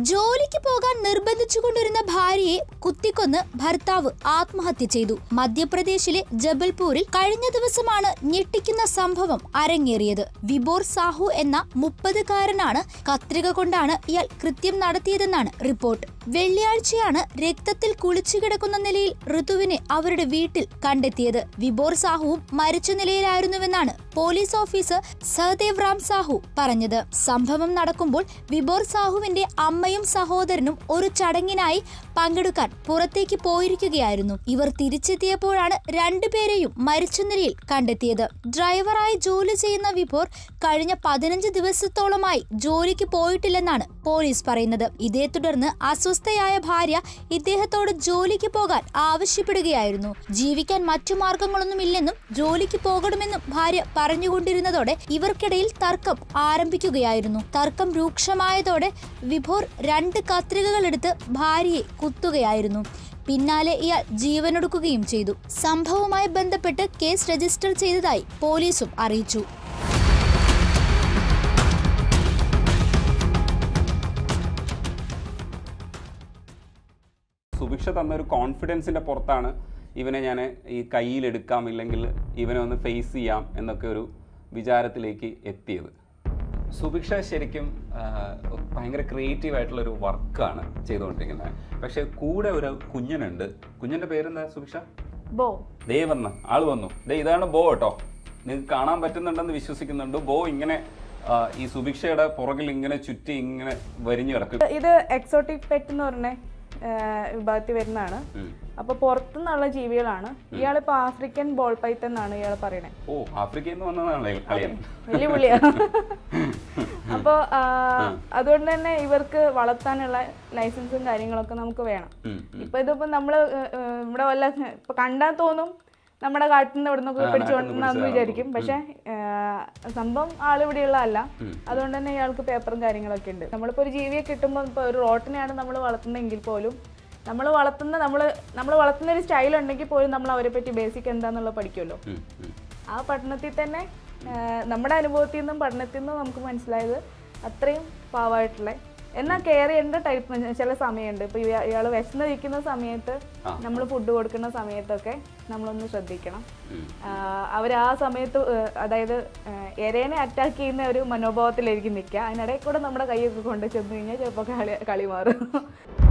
ജോലിക്ക് പോകാൻ നിർബന്ധിച്ചുകൊണ്ടിരുന്ന ഭാര്യയെ കുത്തിക്കൊന്ന് ഭർത്താവ് ആത്മഹത്യ ചെയ്തു. മധ്യപ്രദേശിലെ ജബൽപൂരിൽ കഴിഞ്ഞ ദിവസമാണ് ഞെട്ടിക്കുന്ന സംഭവം അരങ്ങേറിയത്. വിബോർ സാഹു എന്ന 30-കാരനാണ് കത്രിക കൊണ്ടാണ് ഇയാൾ കൃത്യം നടത്തിയതെന്നാണ് റിപ്പോർട്ട്. വെള്ളിയാഴ്ചയാണ് രക്തത്തിൽ കുളിച്ചു കിടക്കുന്ന നിലയിൽ ഋതുവിനെ അവരുടെ വീട്ടിൽ കണ്ടെത്തിയത്. വിബോർ സാഹുവും മരിച്ച നിലയിലായിരുന്നുവെന്നാണ് പോലീസ് ഓഫീസർ സഹദേവ് റാം സാഹു പറഞ്ഞത്. സംഭവം നടക്കുമ്പോൾ വിബോർ സാഹുവിന്റെ അമ്മയും സഹോദരനും ഒരു ചടങ്ങിനായി പങ്കെടുക്കാൻ പുറത്തേക്ക് പോയിരിക്കുകയായിരുന്നു. ഇവർ തിരിച്ചെത്തിയപ്പോഴാണ് രണ്ടുപേരെയും മരിച്ച നിലയിൽ കണ്ടെത്തിയത്. ഡ്രൈവറായി ജോലി ചെയ്യുന്ന വിബോർ കഴിഞ്ഞ 15 ദിവസത്തോളമായി ജോലിക്ക് പോയിട്ടില്ലെന്നാണ് പോലീസ് പറയുന്നത്. ഇതേ തുടർന്ന് അസ്വസ്ഥയായ ഭാര്യ ഇദ്ദേഹത്തോട് ജോലിക്ക് പോകാൻ ആവശ്യപ്പെടുകയായിരുന്നു. ജീവിക്കാൻ മറ്റു മാർഗങ്ങളൊന്നുമില്ലെന്നും ജോലിക്ക് പോകണമെന്നും ഭാര്യ പറഞ്ഞുകൊണ്ടിരുന്നതോടെ ഇവർക്കിടയിൽ തർക്കം ആരംഭിക്കുകയായിരുന്നു. തർക്കം രൂക്ഷമായതോടെ വിബോർ 2 കത്രികകൾ എടുത്ത് ഭാര്യയെ കുത്തുകയായിരുന്നു. പിന്നാലെ ഇയാൾ ജീവനൊടുക്കുകയും ചെയ്തു. സംഭവവുമായി ബന്ധപ്പെട്ട് കേസ് രജിസ്റ്റർ ചെയ്തതായി പോലീസും അറിയിച്ചു. സുഭിക്ഷ തന്നൊരു കോൺഫിഡൻസിൻ്റെ പുറത്താണ് ഇവനെ ഞാൻ ഈ കയ്യിലെടുക്കാം, ഇല്ലെങ്കിൽ ഇവനെ ഒന്ന് ഫേസ് ചെയ്യാം എന്നൊക്കെ ഒരു വിചാരത്തിലേക്ക് എത്തിയത്. സുഭിക്ഷ ശരിക്കും ഭയങ്കര ക്രിയേറ്റീവ് ആയിട്ടുള്ളൊരു വർക്കാണ് ചെയ്തുകൊണ്ടിരിക്കുന്നത്. പക്ഷെ കൂടെ ഒരു കുഞ്ഞനുണ്ട്. കുഞ്ഞിൻ്റെ പേരെന്താ സുഭിക്ഷ? ബോ. ദേ വന്ന് ആള് വന്നു. ഇതാണ് ബോ കേട്ടോ. നിങ്ങൾക്ക് കാണാൻ പറ്റുന്നുണ്ടെന്ന് വിശ്വസിക്കുന്നുണ്ട്. ബോ ഇങ്ങനെ ഈ സുഭിക്ഷയുടെ പുറകിൽ ഇങ്ങനെ ചുറ്റി ഇങ്ങനെ വരിഞ്ഞു കിടക്കും. ഇത് എക്സോട്ടിക് പെറ്റ് എന്ന് പറഞ്ഞ വിഭാഗത്തിൽ വരുന്നതാണ്. അപ്പൊ പുറത്തുനിന്നുള്ള ജീവികളാണ്. ഇയാളിപ്പോ ആഫ്രിക്കൻ ബോൾ പൈത്തൺ എന്നാണ് ഇയാൾ പറയണേ. ഓ, ആഫ്രിക്കയിൽ നിന്ന് വന്നതാണല്ലേ വലിയ പുള്ളിയാ. അപ്പൊ അതുകൊണ്ട് തന്നെ ഇവർക്ക് വളർത്താനുള്ള ലൈസൻസും കാര്യങ്ങളൊക്കെ നമുക്ക് വേണം. ഇതിപ്പോ നമ്മള് ഇവിടെ വല്ല ഇപ്പൊ കണ്ടാൽ തോന്നും നമ്മുടെ കാട്ടിൽ നിന്ന് ഇവിടെ നിന്നൊക്കെ പിടിച്ചുകൊണ്ടെന്ന് വിചാരിക്കും. പക്ഷെ സംഭവം ആളിവിടെയുള്ള അല്ല. അതുകൊണ്ട് തന്നെ ഇയാൾക്ക് പേപ്പറും കാര്യങ്ങളൊക്കെ ഉണ്ട്. നമ്മളിപ്പോ ഒരു ജീവിയെ കിട്ടുമ്പോൾ ഇപ്പൊ ഒരു റോട്ടിനെയാണ് നമ്മൾ വളർത്തുന്നതെങ്കിൽ പോലും നമ്മൾ വളർത്തുന്ന ഒരു സ്റ്റൈൽ ഉണ്ടെങ്കിൽ പോലും നമ്മൾ അവരെ പറ്റി ബേസിക് എന്താന്നുള്ളത് പഠിക്കുമല്ലോ. ആ പഠനത്തിൽ തന്നെ നമ്മുടെ അനുഭവത്തിൽ നിന്നും പഠനത്തിൽ നിന്നും നമുക്ക് മനസ്സിലായത് അത്രയും പാവമായിട്ടുള്ള എന്നാൽ കെയർ ചെയ്യേണ്ട ടൈപ്പ് ചില സമയമുണ്ട്. ഇപ്പൊ ഇയാൾ വിശന്നിരിക്കുന്ന സമയത്ത് നമ്മൾ ഫുഡ് കൊടുക്കുന്ന സമയത്തൊക്കെ നമ്മളൊന്ന് ശ്രദ്ധിക്കണം. അവർ ആ സമയത്ത് അതായത് ഇരേനെ അറ്റാക്ക് ചെയ്യുന്ന ഒരു മനോഭാവത്തിലായിരിക്കും നിൽക്കുക. അതിനിടയിൽ കൂടെ നമ്മുടെ കൈയൊക്കെ കൊണ്ട് ചെന്ന് കഴിഞ്ഞാൽ ചിലപ്പോൾ കളി മാറും.